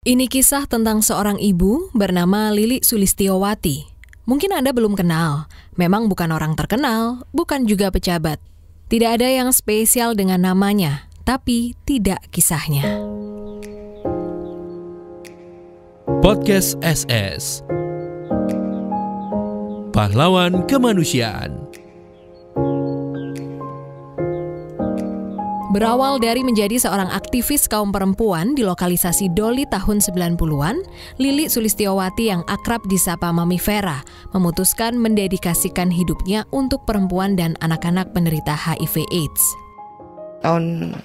Ini kisah tentang seorang ibu bernama Lili Sulistiowati. Mungkin Anda belum kenal, memang bukan orang terkenal, bukan juga pejabat. Tidak ada yang spesial dengan namanya, tapi tidak kisahnya. Podcast SS Pahlawan Kemanusiaan. Berawal dari menjadi seorang aktivis kaum perempuan di lokalisasi Doli tahun 90-an, Lili Sulistiowati yang akrab disapa Mami Vera memutuskan mendedikasikan hidupnya untuk perempuan dan anak-anak penderita HIV/AIDS. Tahun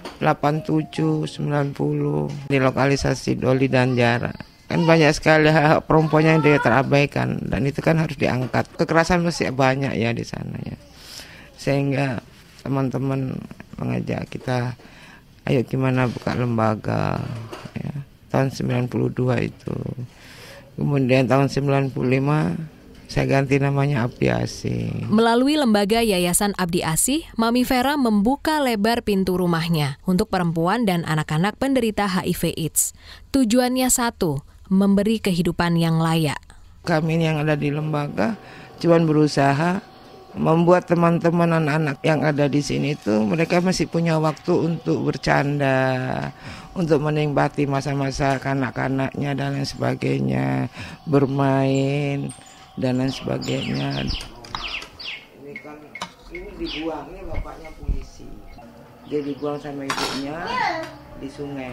87-90 di lokalisasi Doli dan Jara. Kan banyak sekali hak perempuannya yang dia terabaikan dan itu kan harus diangkat. Kekerasan masih banyak ya di sana ya. Sehingga teman-teman mengajak kita, ayo gimana buka lembaga ya. Tahun 92 itu. Kemudian tahun 95 saya ganti namanya Abdi Asih. Melalui lembaga Yayasan Abdi Asih, Mami Vera membuka lebar pintu rumahnya untuk perempuan dan anak-anak penderita HIV/AIDS. Tujuannya satu, memberi kehidupan yang layak. Kami yang ada di lembaga cuma berusaha membuat teman-teman anak-anak yang ada di sini itu mereka masih punya waktu untuk bercanda, untuk menikmati masa-masa kanak-kanaknya dan lain sebagainya, bermain dan lain sebagainya. Ini kan ini dibuang, ini bapaknya polisi. Dia dibuang sama ibunya di sungai.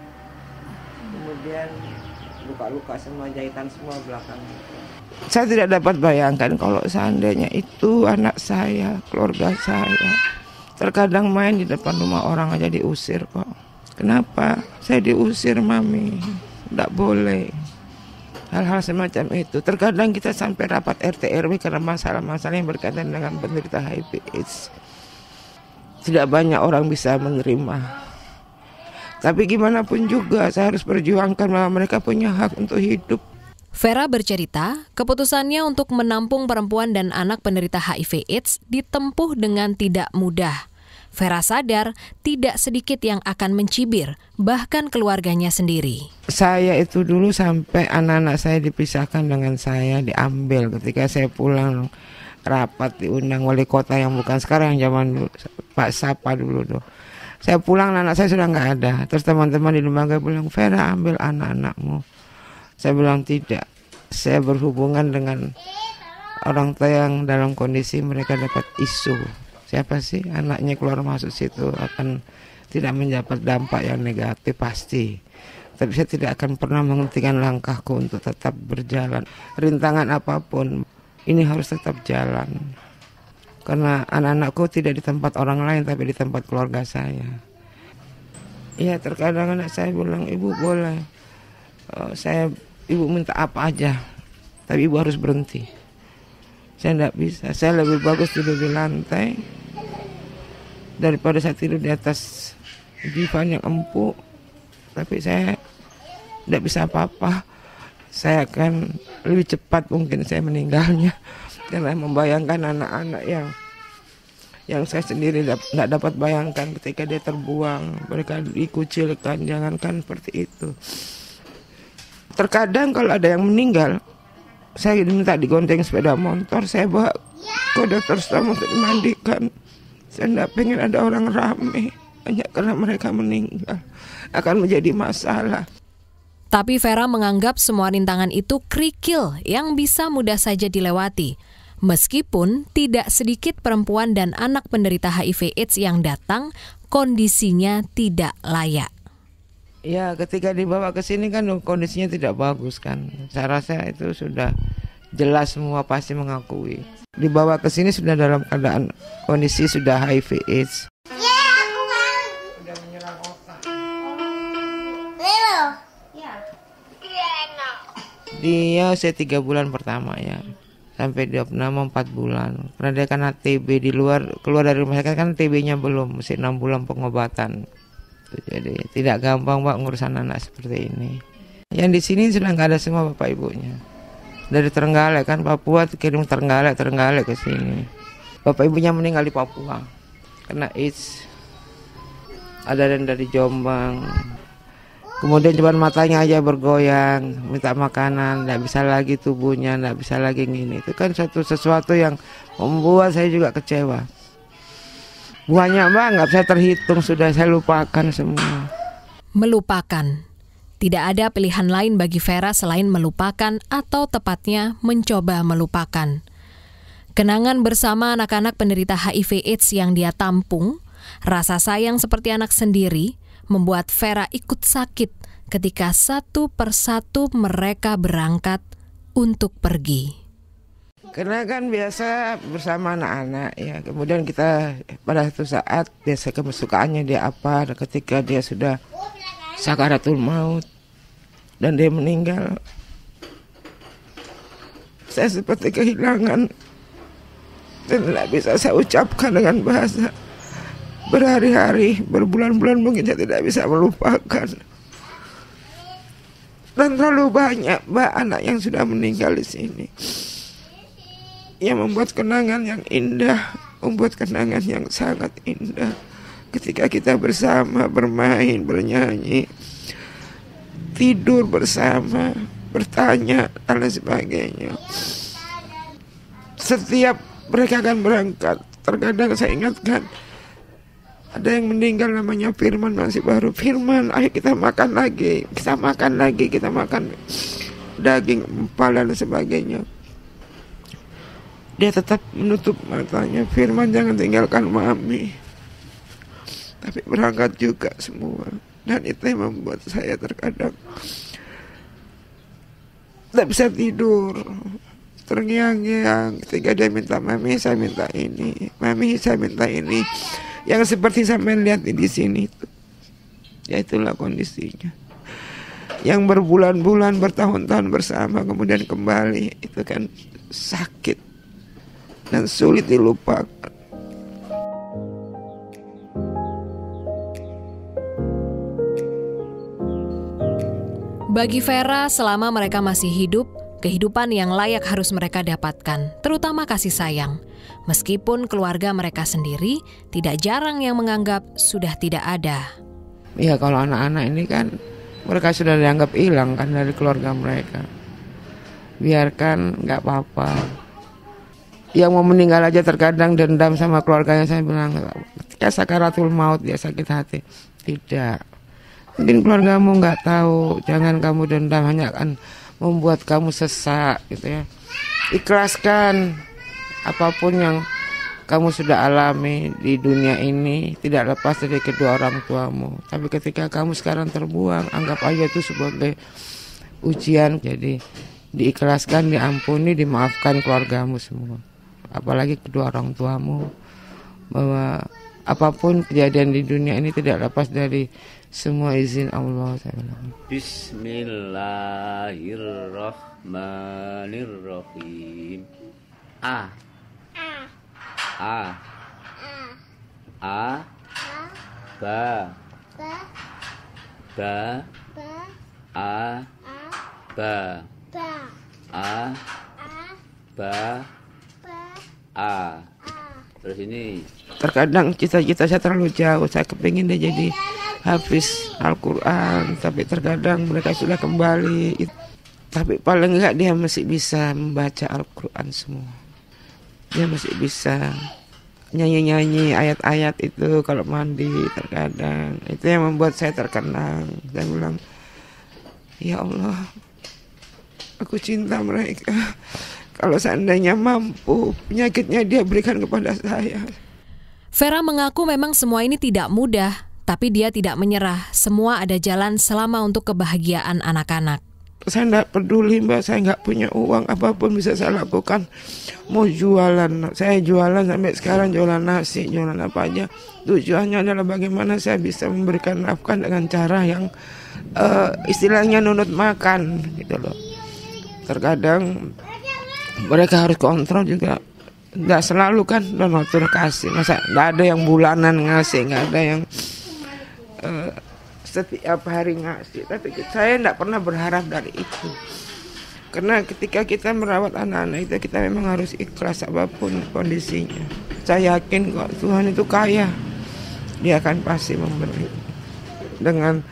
Kemudian luka-luka semua, jahitan semua belakangnya. Saya tidak dapat bayangkan kalau seandainya itu anak saya, keluarga saya. Terkadang main di depan rumah orang aja diusir kok. Kenapa? Saya diusir, Mami. Tidak boleh. Hal-hal semacam itu. Terkadang kita sampai rapat RT RW karena masalah-masalah yang berkaitan dengan penderita HIV/AIDS. Tidak banyak orang bisa menerima. Tapi gimana pun juga saya harus perjuangkan bahwa mereka punya hak untuk hidup. Vera bercerita, keputusannya untuk menampung perempuan dan anak penderita HIV/AIDS ditempuh dengan tidak mudah. Vera sadar tidak sedikit yang akan mencibir, bahkan keluarganya sendiri. Saya itu dulu sampai anak-anak saya dipisahkan dengan saya, diambil ketika saya pulang rapat diundang wali kota yang bukan sekarang, yang zaman dulu, Pak Sapa dulu tuh. Saya pulang anak saya sudah nggak ada. Terus teman-teman di lembaga bilang, Vera ambil anak-anakmu. Saya bilang tidak. Saya berhubungan dengan orang tua yang dalam kondisi mereka dapat isu. Siapa sih anaknya keluar masuk situ akan tidak mendapat dampak yang negatif pasti. Tapi saya tidak akan pernah menghentikan langkahku untuk tetap berjalan. Rintangan apapun ini harus tetap jalan. Karena anak-anakku tidak di tempat orang lain tapi di tempat keluarga saya. Iya, terkadang anak saya bilang, ibu boleh. Ibu minta apa aja, tapi ibu harus berhenti. Saya tidak bisa, saya lebih bagus tidur di lantai daripada saya tidur di atas divan yang empuk. Tapi saya tidak bisa apa-apa. Saya akan lebih cepat mungkin saya meninggalnya. Karena membayangkan anak-anak yang saya sendiri tidak dapat bayangkan ketika dia terbuang, mereka dikucilkan, jangankan seperti itu. Terkadang kalau ada yang meninggal, saya minta digonceng sepeda motor, saya bawa ke dokter Stom untuk dimandikan. Saya tidak pengen ada orang ramai, hanya karena mereka meninggal akan menjadi masalah. Tapi Vera menganggap semua rintangan itu kerikil yang bisa mudah saja dilewati. Meskipun tidak sedikit perempuan dan anak penderita HIV/AIDS yang datang, kondisinya tidak layak. Ya, ketika dibawa ke sini kan kondisinya tidak bagus kan. Saya rasa itu sudah jelas, semua pasti mengakui. Dibawa ke sini sudah dalam keadaan kondisi sudah HIV/AIDS. Sudah menyerang otak. Dia usia 3 bulan pertama ya. Sampai dia pernah 4 bulan. Karena dia kena TB di luar, keluar dari rumah sakit kan TB-nya belum, masih 6 bulan pengobatan. Jadi tidak gampang Pak ngurus anak seperti ini. Yang di sini sudah nggak ada semua bapak ibunya. Dari Trenggalek kan, Papua kirim Trenggalek ke sini. Bapak ibunya meninggal di Papua karena AIDS. Ada yang dari Jombang. Kemudian cuma matanya aja bergoyang, minta makanan, nggak bisa lagi tubuhnya, nggak bisa lagi gini. Itu kan sesuatu yang membuat saya juga kecewa. Banyak banget, nggak bisa terhitung, sudah saya lupakan semua. Melupakan. Tidak ada pilihan lain bagi Vera selain melupakan atau tepatnya mencoba melupakan. Kenangan bersama anak-anak penderita HIV/AIDS yang dia tampung, rasa sayang seperti anak sendiri, membuat Vera ikut sakit ketika satu persatu mereka berangkat untuk pergi. Karena kan biasa bersama anak-anak ya, kemudian kita pada satu saat biasa kesukaannya dia apa, ketika dia sudah sakaratul maut dan dia meninggal, saya seperti kehilangan dan tidak bisa saya ucapkan dengan bahasa. Berhari-hari, berbulan-bulan mungkin saya tidak bisa melupakan. Dan terlalu banyak anak yang sudah meninggal di sini, yang membuat kenangan yang indah, membuat kenangan yang sangat indah. Ketika kita bersama bermain, bernyanyi, tidur bersama, bertanya dan lain sebagainya. Setiap mereka akan berangkat, terkadang saya ingatkan, ada yang meninggal namanya Firman, masih baru. Firman, ayo kita makan lagi, kita makan daging empal dan sebagainya. Dia tetap menutup matanya. Firman, jangan tinggalkan mami. Tapi berangkat juga semua. Dan itu yang membuat saya terkadang tidak bisa tidur, terngiang-ngiang. Ketika dia minta, mami saya minta ini, mami saya minta ini. Yang seperti sampai lihat di sini itu, ya itulah kondisinya. Yang berbulan-bulan, bertahun-tahun bersama, kemudian kembali, itu kan sakit dan sulit dilupakan. Bagi Vera, selama mereka masih hidup, kehidupan yang layak harus mereka dapatkan, terutama kasih sayang. Meskipun keluarga mereka sendiri tidak jarang yang menganggap sudah tidak ada. Ya kalau anak-anak ini kan mereka sudah dianggap hilang kan dari keluarga mereka. Biarkan, nggak apa-apa. Yang mau meninggal aja terkadang dendam sama keluarganya. Saya bilang, ketika sakaratul maut dia sakit hati. Tidak. Mungkin keluargamu nggak tahu. Jangan kamu dendam, hanya akan membuat kamu sesak gitu ya. Ikhlaskan. Apapun yang kamu sudah alami di dunia ini tidak lepas dari kedua orang tuamu. Tapi ketika kamu sekarang terbuang, anggap aja itu sebagai ujian. Jadi diikhlaskan, diampuni, dimaafkan keluargamu semua. Apalagi kedua orang tuamu. Bahwa apapun kejadian di dunia ini tidak lepas dari semua izin Allah. Bismillahirrahmanirrahim. A ba terus ini terkadang cita-cita saya terlalu jauh. Saya kepingin dia jadi hafiz Al-Quran, tapi terkadang mereka sudah kembali. Tapi paling enggak dia masih bisa membaca Al-Quran semua. Dia masih bisa nyanyi-nyanyi ayat-ayat itu kalau mandi terkadang. Itu yang membuat saya terkenang. Saya bilang, ya Allah, aku cinta mereka. Kalau seandainya mampu, penyakitnya dia berikan kepada saya. Vera mengaku memang semua ini tidak mudah, tapi dia tidak menyerah. Semua ada jalan selama untuk kebahagiaan anak-anak. Saya tidak peduli mbak, saya nggak punya uang, apapun bisa saya lakukan. Mau jualan, saya jualan sampai sekarang, jualan nasi, jualan apa aja. Tujuannya adalah bagaimana saya bisa memberikan nafkah dengan cara yang istilahnya nunut makan gitu loh. Terkadang mereka harus kontrol juga, nggak selalu kan donatur kasih. Masa nggak ada yang bulanan ngasih, nggak ada yang setiap hari ngasih. Tapi saya tidak pernah berharap dari itu. Karena ketika kita merawat anak-anak itu, kita memang harus ikhlas apapun kondisinya. Saya yakin kok Tuhan itu kaya. Dia akan pasti memberi. Dengan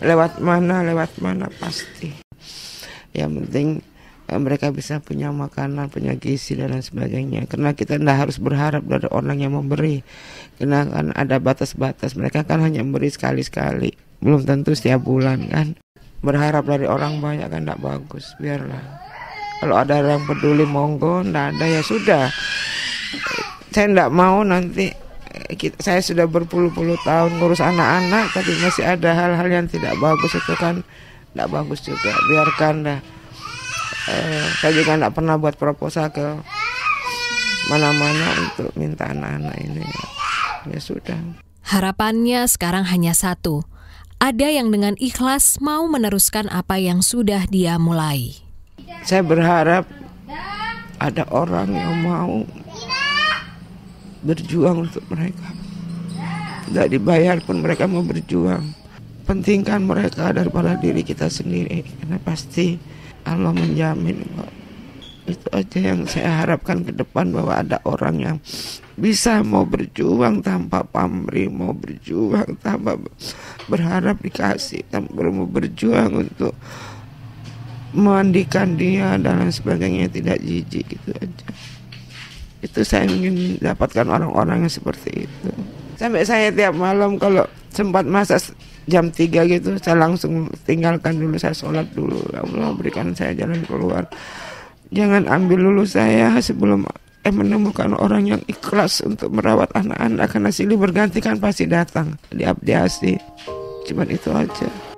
lewat mana pasti. Yang penting mereka bisa punya makanan, punya gizi dan lain sebagainya. Karena kita tidak harus berharap dari orang yang memberi. Karena kan ada batas-batas. Mereka kan hanya memberi sekali-sekali. Belum tentu setiap bulan kan. Berharap dari orang banyak kan tidak bagus. Biarlah. Kalau ada yang peduli monggo, tidak ada ya sudah. Saya tidak mau nanti saya sudah berpuluh-puluh tahun ngurus anak-anak tapi masih ada hal-hal yang tidak bagus, itu kan tidak bagus juga. Biarkan dah. Saya juga tidak pernah buat proposal ke mana-mana untuk minta anak-anak ini. Ya sudah. Harapannya sekarang hanya satu. Ada yang dengan ikhlas mau meneruskan apa yang sudah dia mulai. Saya berharap ada orang yang mau berjuang untuk mereka. Tidak dibayar pun mereka mau berjuang. Pentingkan mereka daripada diri kita sendiri. Karena pasti Allah menjamin kok. Itu aja yang saya harapkan ke depan, bahwa ada orang yang bisa mau berjuang tanpa pamrih, mau berjuang tanpa berharap dikasih, tanpa mau berjuang untuk memandikan dia dan lain sebagainya, tidak jijik, gitu aja. Itu saya ingin dapatkan orang-orang yang seperti itu. Sampai saya tiap malam kalau sempat masak jam 3 gitu, saya langsung tinggalkan dulu, saya sholat dulu. Allah berikan saya jalan keluar. Jangan ambil dulu saya sebelum menemukan orang yang ikhlas untuk merawat anak-anak, karena silih berganti kan pasti datang. Diabdiasi. Cuman itu aja.